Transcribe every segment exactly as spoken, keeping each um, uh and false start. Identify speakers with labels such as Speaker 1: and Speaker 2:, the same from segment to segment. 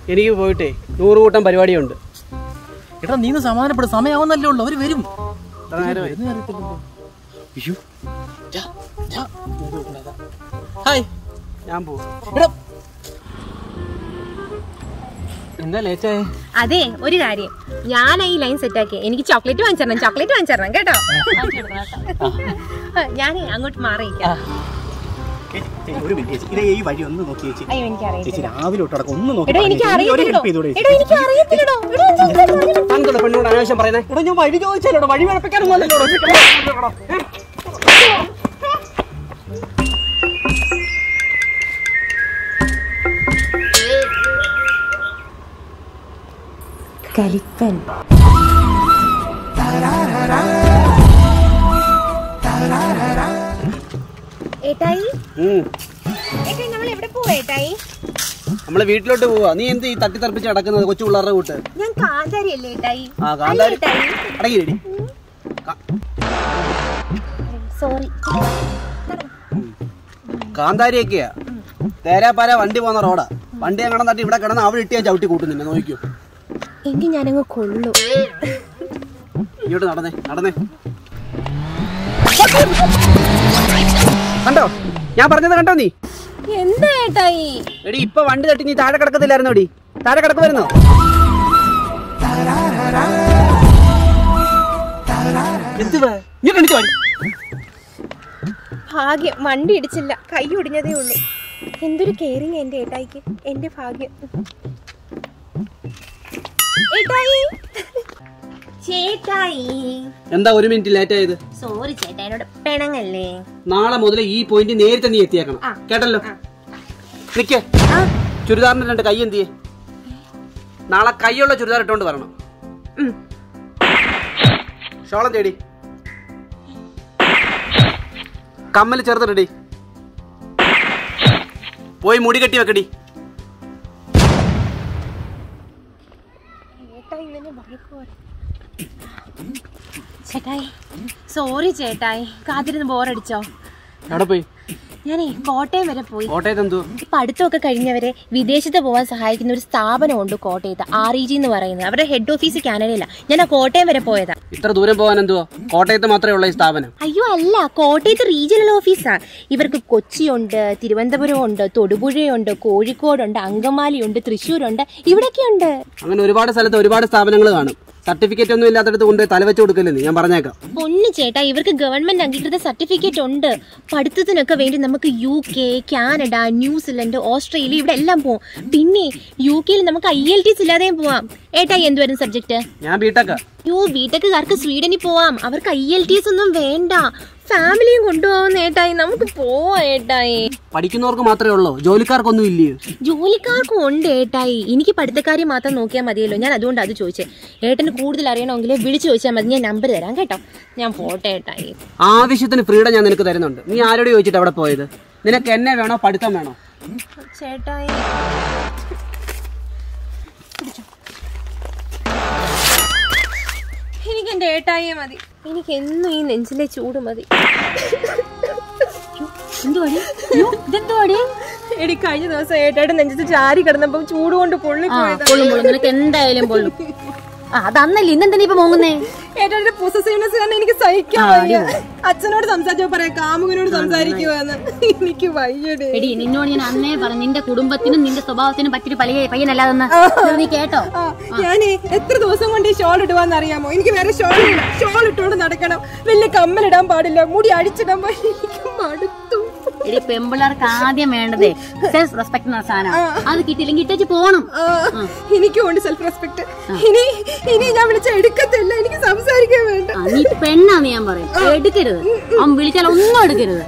Speaker 1: എനിക്ക് പോയിട്ടേ നൂറ് കൂട്ടം പരിപാടിയുണ്ട്.
Speaker 2: എടാ നീ സമാധാനപ്പെടും, സമയമാവുന്നല്ലേ ഉള്ളു, അവര് വരും. ഹായ്,
Speaker 1: ഞാൻ പോകും.
Speaker 2: എന്താ ലേറ്റായേ?
Speaker 3: അതെ, ഒരു കാര്യം, ഞാൻ ഈ ലൈൻ സെറ്റ് ആക്കി. എനിക്ക് ചോക്ലേറ്റ് വാങ്ങിച്ചരണം, ചോക്ലേറ്റ് വാങ്ങിച്ചരണം കേട്ടോ. ഞാൻ അങ്ങോട്ട് മാറിയിരിക്കാം.
Speaker 1: ഒരു മിനിറ്റ്, ഇതേ ഈ വഴി ഒന്ന് നോക്കി ചേച്ചി.
Speaker 3: അയ്യോ എനിക്കറിയാം.
Speaker 1: ചേച്ചി രാവിലെ തൊട്ടടക്കം ഒന്ന് നോക്കി. പെണ്ണോട് അനാവശ്യം പറയുന്നേ. ഇവിടെ ഞാൻ വഴി ചോദിച്ചാലോ, വഴി വിളപ്പിക്കാനൊന്നുമല്ലോ.
Speaker 3: കലിപ്പൻ. ഏട്ടായി, ഏട്ടായി നമ്മൾ എവിടെ പോവാ ഏട്ടായി?
Speaker 1: നമ്മള് വീട്ടിലോട്ട് പോവാ. നീ എന്ത് ഈ തട്ടിത്തെറിപ്പിച്ച് നടക്കുന്നത് കൊച്ചു പിള്ളേരുടെ കൂട്ട്?
Speaker 3: ഞാൻ കാന്താരി അല്ലേ ഏട്ടായി?
Speaker 1: ആ കാന്താരി. അടങ്ങിയിടി.
Speaker 3: സോറി.
Speaker 1: കാന്താരിയൊക്കെയാ തേരാപ്പാര വണ്ടി പോകുന്ന റോഡാ. വണ്ടി അങ്ങനെ തട്ടി ഇവിടെ കിടന്ന് അവിടെ ഇട്ട് ഞാൻ ചവിട്ടി കൂട്ടുന്നില്ല. നോക്കിയോ?
Speaker 3: എങ്കിൽ ഞാനങ്ങ് കൊള്ളു.
Speaker 1: ഇങ്ങോട്ട് നടന്നേ, നടന്നേ. കണ്ടോ ഞാൻ പറഞ്ഞത്? കണ്ടോ നീ?
Speaker 3: എന്താ ഏട്ടായി?
Speaker 1: എടി ഇപ്പൊ വണ്ടി തട്ടി നീ താഴെ കിടക്കത്തില്ലായിരുന്നോ? എടി താഴെ കിടക്കുമായിരുന്നോ?
Speaker 3: ഭാഗ്യം വണ്ടി ഇടിച്ചില്ല, കൈ ഒടിഞ്ഞതേ ഉള്ളൂ. എന്തൊരു കെയറിങ് എന്റെ ഏട്ടായിക്ക്. എന്റെ ഭാഗ്യം. ഏട്ടായി, ചേട്ടായി.
Speaker 1: എന്താ ഒരു മിനിറ്റ് ലേറ്റ് ആയത്?
Speaker 3: സോറി ചേട്ടായിനോട് പെണങ്ങല്ലേ.
Speaker 1: നാളെ മുതൽ ഈ പോയിന്റ് നേരത്തെ നീ എത്തിയേക്കണം, കേട്ടല്ലോ? നിക്ക്, ചുരിദാറിന്റെ രണ്ട് കൈ എന്തിയെ? നാളെ കൈയുള്ള ചുരിദാർ ഇട്ടോണ്ട് വരണം. ഷോളം തേടി, കമ്മല് ചെറുതിടടി, പോയി മുടി കെട്ടി വെക്കടി.
Speaker 3: ചേട്ടായി സോറി ചേട്ടായി, കാത്തിരുന്ന് ബോറടിച്ചോ?
Speaker 1: എവിടെ പോയി?
Speaker 3: ഞാനേ കോട്ടയം വരെ പോയി.
Speaker 1: കോട്ടയത്ത് എന്തോ?
Speaker 3: പഠിത്തമൊക്കെ കഴിഞ്ഞവരെ വിദേശത്ത് പോകാൻ സഹായിക്കുന്ന ഒരു സ്ഥാപനമുണ്ട് കോട്ടയത്ത്, ആർ ഇ ജി എന്ന് പറയുന്നത്. അവരുടെ ഹെഡ് ഓഫീസ് കാനഡയില. ഞാൻ ആ കോട്ടയം വരെ പോയതാ.
Speaker 1: ഇത്ര ദൂരം പോകാൻ എന്തുവാ? കോട്ടയത്ത് മാത്രമേ ഉള്ള ഈ സ്ഥാപനം?
Speaker 3: അയ്യോ അല്ല, കോട്ടയത്ത് റീജിയണൽ ഓഫീസാ. ഇവർക്ക് കൊച്ചിയുണ്ട്, തിരുവനന്തപുരം ഉണ്ട്, തൊടുപുഴയുണ്ട്, കോഴിക്കോടുണ്ട്, അങ്കമാലിയുണ്ട്, തൃശ്ശൂരുണ്ട്, ഇവിടൊക്കെയുണ്ട്.
Speaker 1: അങ്ങനെ ഒരുപാട് സ്ഥലത്ത് ഒരുപാട് സ്ഥാപനങ്ങൾ കാണും. സർട്ടിഫിക്കറ്റ് ഒന്നും ഇല്ലാത്തടത്ത് കൊണ്ട് തലവെച്ച് കൊടുക്കലെന്ന് ഞാൻ പറഞ്ഞേക്കാം.
Speaker 3: പൊന്നു ചേട്ടാ, ഇവർക്ക് ഗവൺമെന്റ് അംഗീകൃത സർട്ടിഫിക്കറ്റ് ഉണ്ട്. പഠിത്തത്തിനൊക്കെ വേണ്ടി നമുക്ക് U K, Canada, New Zealand, Australia ഇവിടെ എല്ലാം പോവാം. പിന്നെ യു കെയിൽ നമുക്ക് ഐ എൽ ടി എസ് ഇല്ലാതെയും പോവാം. ഏട്ടായി എന്തുവരും സബ്ജക്ട്?
Speaker 1: ഞാൻ ബിടെക്.
Speaker 3: യോ ബിടെക്കുകാർക്ക് സ്വീഡനിൽ പോവാം. അവർക്ക് ഐ എൽ ടി എസ് ഒന്നും വേണ്ട. ഫാമിലിയും കൊണ്ടുപോകുന്ന ഏട്ടായി, നമുക്ക് പോവാ ഏട്ടായി.
Speaker 1: പഠിക്കുന്നവർക്ക് മാത്രമേ ഉള്ളൂ, ജോലിക്കാർക്കൊന്നും ഇല്ലയോ?
Speaker 3: ജോലിക്കാർക്കും ഉണ്ട് ഏട്ടായി. എനിക്ക് പഠിത്തക്കാരെ മാത്രം നോക്കിയാൽ മതിയല്ലോ. ഞാൻ അതുകൊണ്ട് അത് ചോദിച്ചേ. ഏട്ടന് കൂടുതൽ അറിയണമെങ്കിൽ വിളിച്ചു ചോദിച്ചാൽ മതി, ഞാൻ നമ്പർ തരാം കേട്ടോ. ഞാൻ പോട്ടെ ഏട്ടായി.
Speaker 1: ആവശ്യത്തിന് ഫ്രീഡം ഞാൻ നിനക്ക് തരുന്നുണ്ട്. നീ ആരോട് ചോദിച്ചിട്ട് അവിടെ പോയത്? നിനക്ക് എന്നെ വേണോ പഠിത്തം വേണോ?
Speaker 3: ചേട്ടായി എനിക്ക് എന്റെ ഏട്ടായിയെ മതി. എനിക്ക് എന്നും ഈ നെഞ്ചിലെ ചൂട് മതി. എടി കഴിഞ്ഞ ദിവസം ഏട്ടായിട്ട് നെഞ്ചത്ത് ചാരി കിടന്നപ്പോ ചൂട് കൊണ്ട് പൊള്ളി പോയത്.
Speaker 4: എന്തായാലും പൊള്ളും. അതന്നല്ലേ ഇന്നെന്താ ഇപ്പൊ മോങ്ങുന്നേ?
Speaker 3: ഏട്ടാന്റെ പൊസസീവ്നെസ് കാരണം എനിക്ക് സഹിക്കാൻ വയ്യ. അച്ഛനോട് സംസാരിച്ചപ്പോ പറയാം കാമുകനോട് സംസാരിക്കുവാന്ന്. എനിക്ക് വയ്യടേ.
Speaker 4: എടി നിന്നോട് ഞാൻ അന്നേ പറഞ്ഞു, നിന്റെ കുടുംബത്തിനും നിന്റെ സ്വഭാവത്തിനും പറ്റിയൊരു പയ്യ പയ്യനല്ലാതെന്ന്. നീ കേട്ടോ?
Speaker 3: ഞാൻ എത്ര ദിവസം കൊണ്ട് ഈ ഷോൾ ഇടുവാന്ന് അറിയാമോ? എനിക്ക് വേറെ ഷോൾ ഇല്ല. ഷോൾ ഇട്ടോണ്ട് നടക്കണം. വലിയ കമ്മലിടാൻ പാടില്ല. മുടി അടിച്ചിടാൻ പാടില്ല. എനിക്ക് മടുത്തു.
Speaker 4: എടി പെമ്പിള്ളേർക്ക് ആദ്യം വേണ്ടതേ സെൽഫ് റെസ്പെക്ട് എന്ന സാധനം. അത് കിട്ടിയില്ലെങ്കിൽ ഇട്ടേച്ച് പോണം.
Speaker 3: എനിക്കും ഉണ്ട് സെൽഫ് റെസ്പെക്ട്. ഇനി ഇനി ഞാൻ വിളിച്ച എടുക്കത്തില്ല. എനിക്ക് സംസാരിക്കാൻ വേണ്ട.
Speaker 4: നീ പെണ്ണാന്ന് ഞാൻ പറയും. എടുക്കരുത്. അവൻ വിളിച്ചാൽ ഒന്നും എടുക്കരുത്.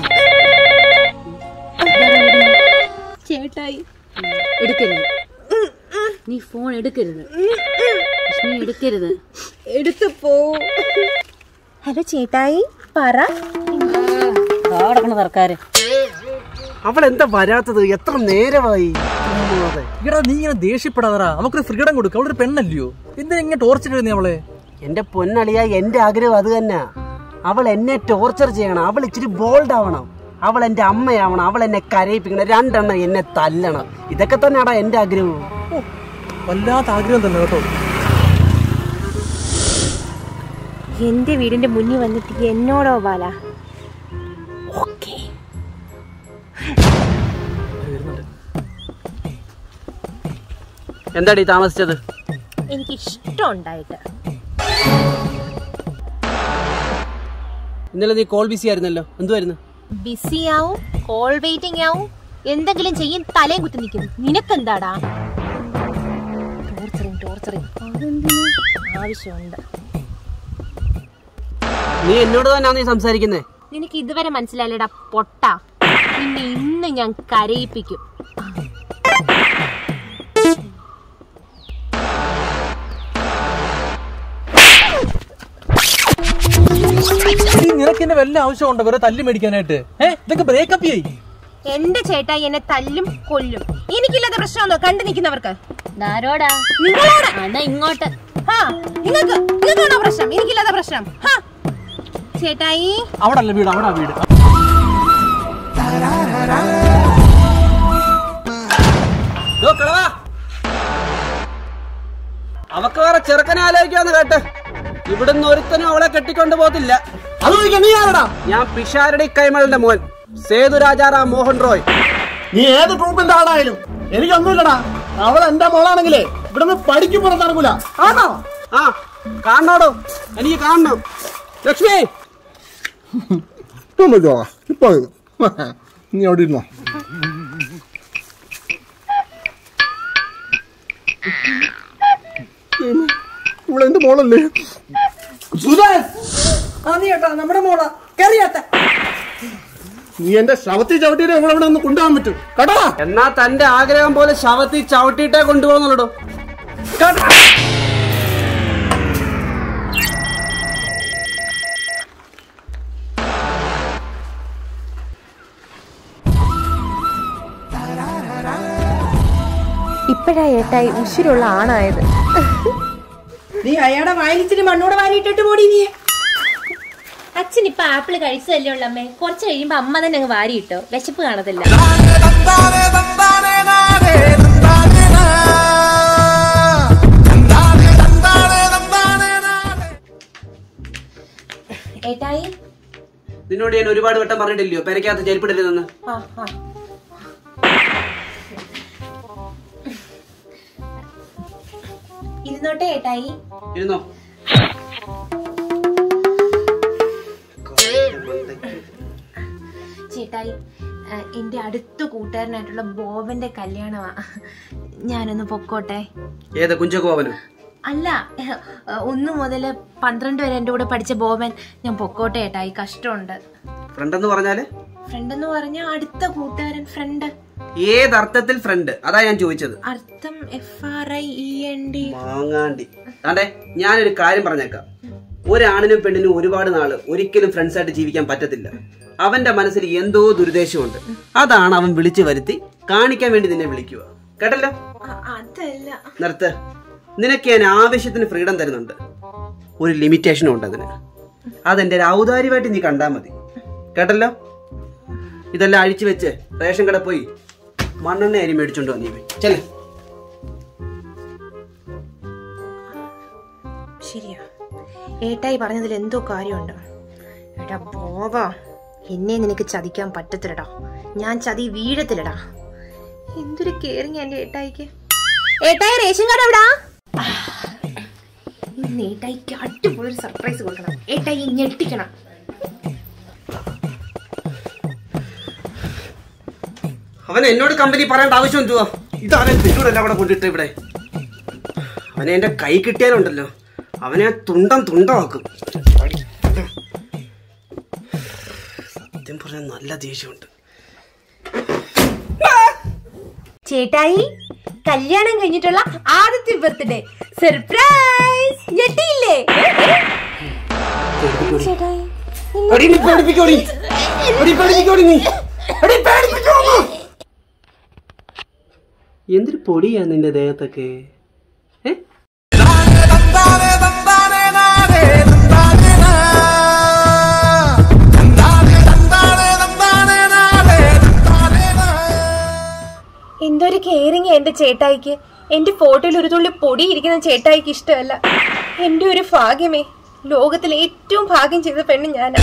Speaker 3: ചേട്ടായി
Speaker 4: എടുക്കരുത്. നീ ഫോൺ എടുക്കരുത്. നീ എടുക്കരുത്.
Speaker 3: എടുത്തു പോ. ഹലോ ചേട്ടായി പറ.
Speaker 4: സർക്കാര്
Speaker 1: അവളെന്താ വരാത്തത്? എത്ര നേരമായി?
Speaker 2: എടാ നീ ഇങ്ങനെ ദേഷ്യപ്പെടാതാ. നമുക്കൊരു ഫ്രീഡം കൊടുക്കും. അവളൊരു പെണ്ണല്ലയോ? എന്തിനാ ഇങ്ങനെ ടോർച്ചർ ചെയ്യുന്നേ അവളെ?
Speaker 1: എന്റെ പൊന്നളിയ, എന്റെ ആഗ്രഹം അത് തന്നെ. അവൾ എന്നെ ടോർച്ചർ ചെയ്യണം. അവൾ ഇച്ചിരി ബോൾഡ് ആവണം. അവൾ എന്റെ അമ്മയാവണം. അവൾ എന്നെ കരയിപ്പിക്കണം. രണ്ടെണ്ണം എന്നെ തല്ലണം. ഇതൊക്കെ തന്നെയാടാ എന്റെ ആഗ്രഹം.
Speaker 2: വല്ലാത്ത ആഗ്രഹം തന്നെ കേട്ടോ.
Speaker 3: എന്റെ വീടിന്റെ മുന്നിൽ വന്നിട്ട് എന്നോടോ ബാല. ഓക്കേ,
Speaker 1: എന്താടി താമസിച്ചത്?
Speaker 3: എനിക്ക് ഇഷ്ടം ഉണ്ടായിട്ട്.
Speaker 1: ഇന്നലെ നീ കോൾ ബിസി ആയിരുന്നല്ലോ, എന്തുവായിരുന്നു?
Speaker 3: ബിസി ആവും, കോൾ വെയിറ്റിംഗ് ആവും, എന്തെങ്കിലും ചെയ്യും തലയും കുത്തി നിൽക്കുന്നു. നിനക്കെന്താടാ? ടോർച്ചറിങ് ടോർച്ചറിങ് ആവശ്യമുണ്ട്.
Speaker 1: നീ എന്നോട് തന്നെയാണ് നീ സംസാരിക്കുന്നേ.
Speaker 3: നിനക്ക് ഇതുവരെ മനസ്സിലായില്ലടാ പൊട്ട. നിന്നെ ഇന്ന് ഞാൻ കരയിപ്പിക്കും.
Speaker 2: നിനക്ക് എന്നെ വല്ല ആവശ്യമുണ്ടോ വെറുതെ തല്ലി മേടിക്കാനായിട്ട്? ഏഹ് ഇതൊക്കെ ബ്രേക്കപ്പ് ചെയ്യ്.
Speaker 3: എന്റെ ചേട്ടാ എന്നെ തല്ലും കൊല്ലും. എനിക്കില്ലാത്ത പ്രശ്നമാണോ കണ്ടു നിൽക്കുന്നവർക്ക്?
Speaker 4: ധാരോടാ
Speaker 3: നിങ്ങളോട്
Speaker 4: എന്നാ ഇങ്ങോട്ട്.
Speaker 3: നിങ്ങൾക്ക് നിങ്ങൾക്കാണോ പ്രശ്നം? എനിക്കില്ലാത്ത പ്രശ്നം. ചേട്ടായി
Speaker 2: അവിടെ അല്ല വീട്, അവിടെ വീട്.
Speaker 1: അവക്ക് വേറെ ചെറുക്കനെ ആലോചിക്കാന്ന് കേട്ട് ഇവിടുന്ന് ഒരുത്തനും അവളെ കെട്ടിക്കൊണ്ട് പോകത്തില്ല. ഞാൻ പിഷാരടി കൈമളിന്റെ മോൻ സേതു രാജാറാം മോഹൻ റോയ്.
Speaker 5: നീ ഏത് ട്രൂപ്പിന്റെ ആളായാലും എനിക്കൊന്നുമില്ലടാ. അവൾ എന്റെ മോളാണെങ്കിലേ ഇവിടുന്ന് പഠിക്കും പുറത്തിറങ്ങൂല. ആണോ?
Speaker 1: ആ കാണണോടോ, എനിക്ക് കാണണം. ലക്ഷ്മി
Speaker 5: ഇപ്പൊ നീ അവിടെ ഇരുന്നോ. ഇവിടെ എന്റെ മോളല്ലേ
Speaker 6: നമ്മുടെ മോളാ. കറിയാത്ത
Speaker 5: നീ എന്റെ ശവത്തി ചവിട്ടിയിട്ട് നമ്മളവിടെ ഒന്ന് കൊണ്ടുപോകാൻ പറ്റും കേട്ടോ.
Speaker 1: എന്നാ തന്റെ ആഗ്രഹം പോലെ ശവത്തി ചവിട്ടിയിട്ടേ കൊണ്ടുപോകുന്നുള്ളൂ.
Speaker 3: ഇപ്പഴാ ഏട്ടായി ഉശിരുള്ള ആണായത്.
Speaker 6: നീ അയാളുടെ വായിലിച്ചിട്ട് മണ്ണോടെ വാരിയിട്ടിട്ട് പോടി നീ.
Speaker 3: അച്ഛൻ ഇപ്പൊ ആപ്പിള് കഴിച്ചതല്ലേ ഉള്ളൂ അമ്മേ. കുറച്ച് കഴിയുമ്പോ അമ്മ തന്നെ അങ്ങ് വാരിയിട്ടോ, വിശപ്പ് കാണത്തില്ല. ഏട്ടായി
Speaker 1: നിന്നോട് ഞാൻ ഒരുപാട് വട്ടം പറഞ്ഞിട്ടില്ലയോ പെരക്കകത്ത് ചെരുപ്പിടരുതെന്ന്?
Speaker 3: ഇരുന്നോട്ടെ ഏട്ടായി.
Speaker 1: ഇരുന്നോ.
Speaker 3: ചേട്ടായി എന്റെ അടുത്ത കൂട്ടുകാരനായിട്ടുള്ള ബോബന്റെ കല്യാണമാ. ഞാനൊന്ന് പൊക്കോട്ടെ.
Speaker 1: ഏത് കുഞ്ചകോവനോ?
Speaker 3: അല്ല, ഒന്ന് മുതല് പന്ത്രണ്ട് വരെ എന്റെ കൂടെ പഠിച്ച ബോബൻ. ഞാൻ പൊക്കോട്ടെ ഏട്ടായി, കഷ്ടമുണ്ട്.
Speaker 1: ഫ്രണ്ട് എന്ന് പറഞ്ഞാല്?
Speaker 3: ഫ്രണ്ട് എന്ന് പറഞ്ഞ അടുത്ത കൂട്ടുകാരൻ. ഫ്രണ്ട്
Speaker 1: ഏതർത്ഥത്തിൽ ഫ്രണ്ട്? അതാ ഞാൻ ചോദിച്ചത്.
Speaker 3: അർത്ഥം F R I E N D.
Speaker 1: മാങ്ങാണ്ടി. അതെ, ഞാനൊരു കാര്യം പറഞ്ഞേക്കാം. ഒരാണിനും പെണ്ണിനും ഒരുപാട് നാള് ഒരിക്കലും ഫ്രണ്ട്സ് ആയിട്ട് ജീവിക്കാൻ പറ്റത്തില്ല. അവന്റെ മനസ്സിൽ എന്തോ ദുരുദ്ദേശമുണ്ട്. അതാണ് അവൻ വിളിച്ചു വരുത്തി കാണിക്കാൻ വേണ്ടി നിന്നെ വിളിക്കുക. കേട്ടല്ലോ?
Speaker 3: അതല്ല.
Speaker 1: നിർത്ത്. നിനക്ക് ഞാൻ ആവശ്യത്തിന് ഫ്രീഡം തരുന്നുണ്ട്. ഒരു ലിമിറ്റേഷനും ഉണ്ട് അതിന്. അതെന്റെ ഒരു ഔദാര്യമായിട്ട് നീ കണ്ടാ മതി. കേട്ടല്ലോ? ഇതെല്ലാം അഴിച്ചു വെച്ച് റേഷൻ കട പോയി മണ്ണെണ്ണ അരി മേടിച്ചോണ്ട് വന്നീ. ചെല്ലേ.
Speaker 3: ശരിയാ, ഏട്ടായി പറഞ്ഞതിൽ എന്തോ കാര്യമുണ്ട്. എടാ ബോബാ, എന്നെ നിനക്ക് ചതിക്കാൻ പറ്റത്തില്ലടാ. ഞാൻ ചതി വീഴത്തില്ലടാ. എന്തൊരു കെയറിങ് എന്റെ ഏട്ടായിക്ക്. ഏട്ടായി റേഷൻ കാർഡ് എവിടാ? ഇന്ന് ഏട്ടായിക്ക് അടിപൊളി സർപ്രൈസ് കൊടുക്കണം. ഏട്ടായി ഞെട്ടിക്കണം.
Speaker 1: അവൻ എന്നോട് കമ്പനി പറയേണ്ട ആവശ്യം എന്തുവാ? ഇതാരെ തിരൂരെല്ലാം കൂടെ കൊണ്ടിട്ട് ഇവിടെ. അവനെ എന്റെ കൈ കിട്ടിയാലുണ്ടല്ലോ, അവനെ തുണ്ടം തുണ്ടമാക്കും. സത്യം പറഞ്ഞാൽ നല്ല ദേഷ്യമുണ്ട്.
Speaker 3: ചേട്ടായി കല്യാണം കഴിഞ്ഞിട്ടുള്ള ആദ്യത്തെ ബർത്ത്ഡേ സർപ്രൈസ്. ഞെട്ടിയില്ലേ ചേട്ടായി?
Speaker 1: എന്തൊരു പൊടിയാ നിന്റെ ദേഹത്തൊക്കെ.
Speaker 3: എന്തൊരു കെയറിങ് എന്റെ ചേട്ടായിക്ക്. എന്റെ ഫോട്ടോയിൽ ഒരു തുള്ളി പൊടി ഇരിക്കുന്ന ചേട്ടായിക്ക് ഇഷ്ടമല്ല. എന്റെ ഒരു ഭാഗ്യമേ, ലോകത്തിലെ ഏറ്റവും ഭാഗ്യം ചെയ്ത പെണ്ണ് ഞാനാ.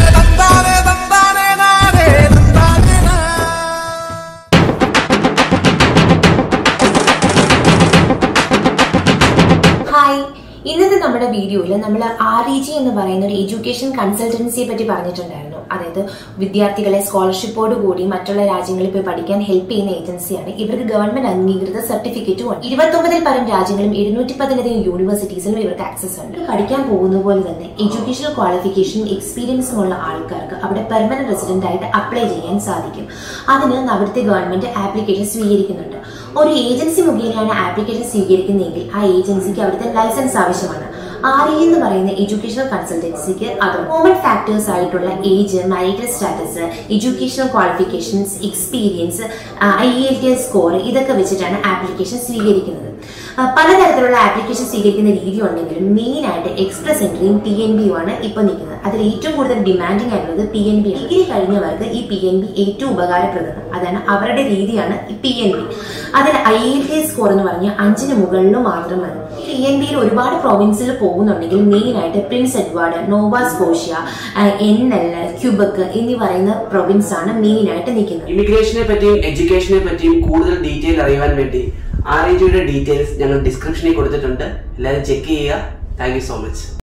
Speaker 3: ഹായ്, ഇന്നത്തെ നമ്മുടെ വീഡിയോയിൽ നമ്മൾ ആർ ഇ ജി എന്ന് പറയുന്ന ഒരു എഡ്യൂക്കേഷൻ കൺസൾട്ടൻസിയെ പറ്റി പറഞ്ഞിട്ടുണ്ടായിരുന്നു. അതായത് വിദ്യാർത്ഥികളെ സ്കോളർഷിപ്പോട് കൂടി മറ്റുള്ള രാജ്യങ്ങളിൽ പോയി പഠിക്കാൻ ഹെൽപ്പ് ചെയ്യുന്ന ഏജൻസിയാണ്. ഇവർക്ക് ഗവൺമെന്റ് അംഗീകൃത സർട്ടിഫിക്കറ്റും ഉണ്ട്. ഇരുപത്തൊമ്പതിൽ പരം രാജ്യങ്ങളും എഴുന്നൂറ്റി പതിലധികം യൂണിവേഴ്സിറ്റീസിലും ഇവർക്ക് ആക്സസ് ഉണ്ട്. പഠിക്കാൻ പോകുന്ന പോലെ തന്നെ എഡ്യൂക്കേഷണൽ ക്വാളിഫിക്കേഷനും എക്സ്പീരിയൻസും ഉള്ള ആൾക്കാർക്ക് അവിടെ പെർമനന്റ് റെസിഡന്റ് ആയിട്ട് അപ്ലൈ ചെയ്യാൻ സാധിക്കും. അതിന് അവിടുത്തെ ഗവൺമെന്റ് ആപ്ലിക്കേഷൻ സ്വീകരിക്കുന്നുണ്ട്. ഒരു ഏജൻസി മുഖേനയാണ് ആപ്ലിക്കേഷൻ സ്വീകരിക്കുന്നതെങ്കിൽ ആ ഏജൻസിക്ക് അവിടുത്തെ ലൈസൻസ് ആവശ്യമാണ്. ആർ ഇ എന്ന് പറയുന്ന എഡ്യൂക്കേഷണൽ കൺസൾട്ടൻസിക്ക് അത് കോമൺ ഫാക്ടേഴ്സ് ആയിട്ടുള്ള age, marital status, educational qualifications, experience, I L T S score ഇതൊക്കെ വെച്ചിട്ടാണ് ആപ്ലിക്കേഷൻ സ്വീകരിക്കുന്നത്. പലതരത്തിലുള്ള ആപ്ലിക്കേഷൻ സ്വീകരിക്കുന്ന രീതി ഉണ്ടെങ്കിലും മെയിൻ ആയിട്ട് എക്സ്പ്രസ് എൻട്രിയും പി എൻ ബിയും ആണ് ഇപ്പൊ നിൽക്കുന്നത്. അതിൽ ഏറ്റവും കൂടുതൽ ഡിമാൻഡിങ് ആയിട്ടുള്ളത് പി എൻ ബി ആണ്. ഡിഗ്രി കഴിഞ്ഞവർക്ക് ഈ പി എൻ ബി ഏറ്റവും ഉപകാരപ്രദമാണ്. അതാണ് അവരുടെ രീതിയാണ് ഈ പി എൻ ബി. അതിൽ I L T S score എന്ന് പറഞ്ഞാൽ അഞ്ചിന് മുകളിലും മാത്രമാണ്. പി എൻ ബിയിൽ ഒരുപാട് പ്രൊവിൻസിൽ പോകുന്നുണ്ടെങ്കിൽ മെയിൻ ആയിട്ട് Prince Edward, Nova Scotia, N L, Quebec എന്നീ പറയുന്ന പ്രൊവിൻസ് ആണ് മെയിൻ ആയിട്ട് നിൽക്കുന്നത്.
Speaker 1: ഇമിഗ്രേഷനെ പറ്റിയും എഡ്യൂക്കേഷനെ പറ്റിയും കൂടുതൽ ഡീറ്റെയിൽ അറിയുവാൻ വേണ്ടി ആർ ഇ ജിയുടെ ഡീറ്റെയിൽസ് ഞങ്ങൾ ഡിസ്ക്രിപ്ഷനിൽ കൊടുത്തിട്ടുണ്ട്. എല്ലാവരും ചെക്ക് ചെയ്യുക. Thank you so much.